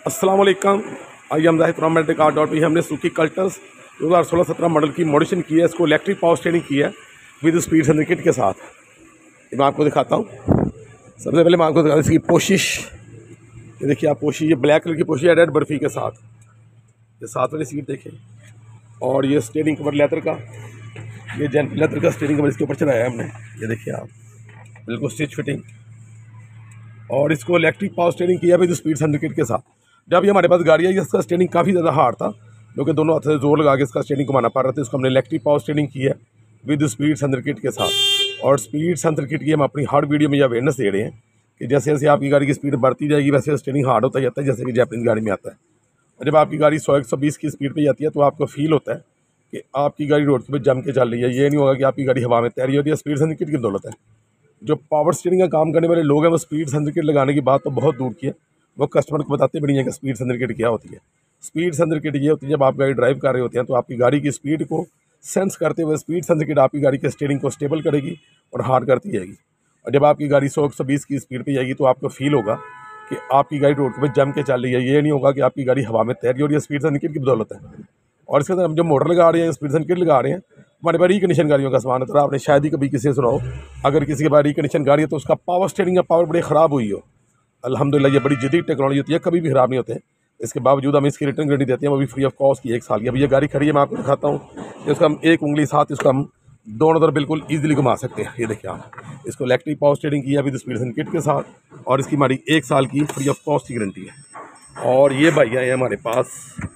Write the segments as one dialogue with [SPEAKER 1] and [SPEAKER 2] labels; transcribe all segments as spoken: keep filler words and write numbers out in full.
[SPEAKER 1] अस्सलाम वालेकुम। I am Zahid from car dot P. हमने सुकी कल्टस दो हज़ार सोलह सत्रह मॉडल की मॉडिशन की है। इसको इलेक्ट्रिक पावर स्टीयरिंग की है विद स्पीड सेंसर किट के साथ। ये मैं आपको दिखाता हूँ। सबसे पहले मैं आपको दिखाता हूँ इसकी पोशिश। ये देखिए आप पोशी, ये ब्लैक कलर की पोशी है रेड बर्फ़ी के साथ। ये साथ वाली सीट देखें, और ये स्टीयरिंग कवर लेदर का, ये जेन लेदर का स्टीयरिंग कवर इसके ऊपर चढ़ाया है हमने। ये देखिए आप, बिल्कुल स्टिच फिटिंग। और इसको इलेक्ट्रिक पावर स्टीयरिंग किया विद स्पीड सेंसर किट के साथ। जब ये हमारे पास गाड़ी आई, इसका स्टीयरिंग काफ़ी ज़्यादा हार्ड था, क्योंकि दोनों हाथ से जोर लगा के इसका स्टीयरिंग घुमाना पड़ रहा था। इसको हमने इलेक्ट्रिक पावर स्टीयरिंग की है विद स्पीड सेंसर किट के साथ। और स्पीड सेंसर किट की हम अपनी हर वीडियो में यह अवेयरनेस दे रहे हैं कि जैसे जैसे आपकी गाड़ी की स्पीड बढ़ती जाएगी वैसे स्टीयरिंग हार्ड होता जाता है, जैसे कि जैपनीज गाड़ी में आता है। और जब आपकी गाड़ी सौ एक सौ बीस की स्पीड पर जाती है तो आपको फील होता है कि आपकी गाड़ी रोड पर जम के चल रही है। ये नहीं होगा कि आपकी गाड़ी हवा में तैरी होती है। स्पीड सेंसर किट की दौलत है। जो पावर स्टीयरिंग का काम करने वाले लोग हैं वो स्पीड सेंसर किट लगाने की बात तो बहुत दूर की है, वो कस्टमर को बताते भी नहीं है कि स्पीड सेंसर किट क्या होती है। स्पीड सेंसर किट ये होती है, जब आप गाड़ी ड्राइव कर रहे होते हैं तो आपकी गाड़ी की स्पीड को सेंस करते हुए स्पीड सेंसर किट आपकी गाड़ी के स्टीयरिंग को स्टेबल करेगी और हार्ड करती जाएगी। और जब आपकी गाड़ी सौ एक सौ बीस की स्पीड पे जाएगी तो आपको फील होगा कि आपकी गाड़ी रोड पर जम के चल रही है। ये नहीं होगा कि आपकी गाड़ी हवा में तैर रही है, और ये स्पीड सेंसर किट की बदौलत है। और इसके अंदर हम जो मोटर लगा रहे हैं, स्पीड सेंसर किट लगा रहे हैं, हमारे पास रिकंडीशन गाड़ियों का सामान होता है। आपने शायद ही कभी किसी से सुना हो, अगर किसी के पास रिकंडीशन गाड़ी है तो उसका पावर स्टीयरिंग का पावर बड़ी ख़राब हुई हो। अल्हम्दुलिल्लाह ये बड़ी जदीद टेक्नोलॉजी होती है, कभी भी ख़राब नहीं होते। इसके बावजूद हम इसकी रिटर्न गारंटी देते हैं, वो भी फ्री ऑफ कॉस्ट की एक साल की। अभी ये गाड़ी खड़ी है, मैं आपको दिखाता हूँ कि उसका हम एक उंगली साथ इसको हम दोनों तरफ बिल्कुल ईजिली घुमा सकते हैं। ये देखिए आप, इसको इलेक्ट्रिक पावर स्टीयरिंग की है विद स्पीड सेंसर किट के साथ, और इसकी हमारी एक साल की फ्री ऑफ कॉस्ट की गारंटी है। और ये भैया है हमारे पास।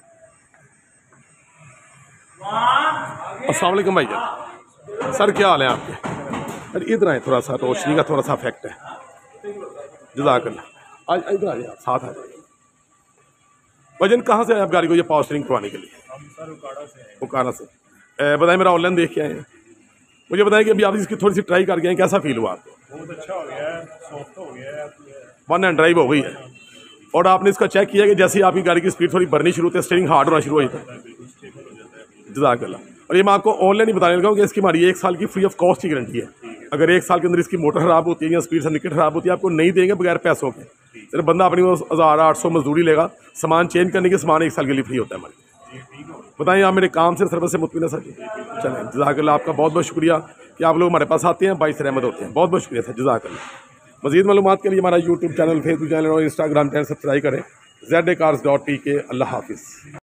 [SPEAKER 1] अस्सलाम वालेकुम भैया, सर क्या हाल है आपके? अरे इधर आए, थोड़ा सा रोशनी का थोड़ा सा इफेक्ट है। जज़ाकल्लाह। आज इधर आ जाए, साथ आ जाए। वजन कहाँ से आए आप गाड़ी को ये पावर स्टीयरिंग करवाने के लिए?
[SPEAKER 2] हम सर उकाड़ा से हैं।
[SPEAKER 1] उकाड़ा से। बताएं, मेरा ऑनलाइन देख के आए हैं। मुझे बताएं कि अभी आप इसकी थोड़ी सी ट्राई करके आए, कैसा फील हुआ आपको?
[SPEAKER 2] बहुत अच्छा हो गया है, सॉफ्ट हो गया है,
[SPEAKER 1] वन एंड ड्राइव हो गई है। और आपने इसका चेक किया कि जैसे ही आपकी गाड़ी की स्पीड थोड़ी बढ़नी शुरू होती है स्टीयरिंग हार्ड होना शुरू हो जाता है।
[SPEAKER 2] बिल्कुल स्टेबल हो जाता है।
[SPEAKER 1] जज़ाकल्लाह। और ये मैं आपको ऑनलाइन ही बताने लगा हूँ कि इसकी हमारी एक साल की फ्री ऑफ कॉस्ट की गारंटी है। अगर एक साल के अंदर इसकी मोटर ख़राब होती है या स्पीड सेंसर किट ख़राब होती है, आपको नहीं देंगे बगैर पैसों के। सिर्फ बंदा अपनी वो हज़ार आठ सौ मजदूरी लेगा, सामान चेंज करने के सामान एक साल के लिए फ्री होता है हमारे। बताइए, आप मेरे काम से सर्विस से मुतमिन है सर जी? चलें, जज़ाकल्लाह। आपका बहुत बहुत शुक्रिया कि आप लोग हमारे पास आते हैं, बाइस रहमत होते हैं। बहुत बहुत शुक्रिया सर, जज़ाकल्लाह। मज़ीद मालूमात के लिए हमारा यूट्यूब चैनल, फेसबुक चैनल और इंस्टाग्राम चैनल सब्सक्राइब करें। Z cars dot P K. अल्लाह हाफिज़।